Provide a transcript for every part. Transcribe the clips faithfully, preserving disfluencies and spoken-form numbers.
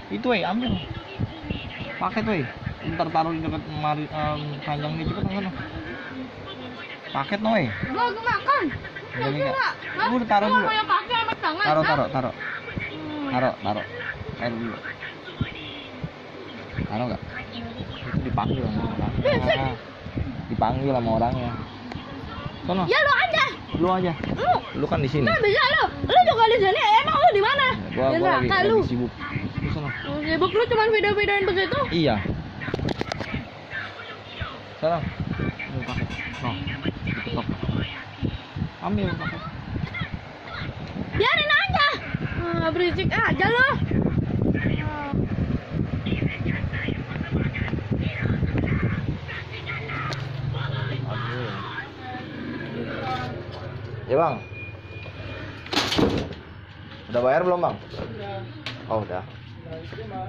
Itu eh ambil. Paket weh. Ntar taruh di dekat mari um, panjang nih cepet kan. Paket no weh. Gua gua makan. Jadi enggak. Gua udah taruh dulu. Taruh taruh taruh. Taruh taruh. Air dulu. Taruh enggak? Itu dipanggil sama orang. Nah, dipanggil sama orangnya. Sono. Ya lu aja. Lu aja. Lu. Lu kan di sini. Nah, bisa lu. Lu juga di sini. Emang lu di mana? Gua, gua lagi, lagi lu. sibuk. Lu sono. Oh, sibuk lu cuma video-videoin begitu? Iya. Sono. Ini paket. No. Ditutup. Ambil paket. Biarin aja. Ah, berisik aja lu. Ya bang, udah bayar belum bang? Udah. Oh udah. Nah, itu mah.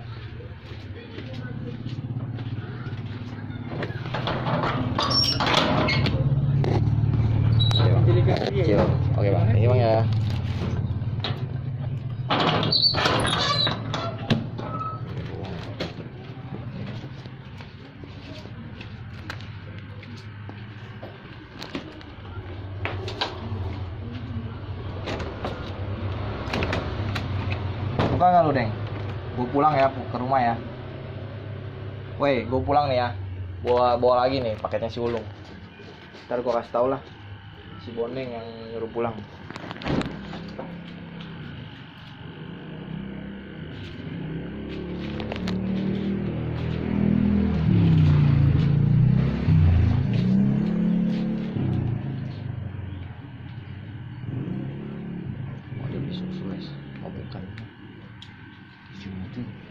Oke bang. Delegasi ya? Kecil. Oke bang, ini bang ya. Buka nggak lu Deng? Gue pulang ya ke rumah ya. Woi, gue pulang nih ya. Bawa bawa lagi nih paketnya si Ulung. Ntar gue kasih tau lah si Boneng yang nyuruh pulang. Oh dia besok sules. Oh bukan. Cuma itu.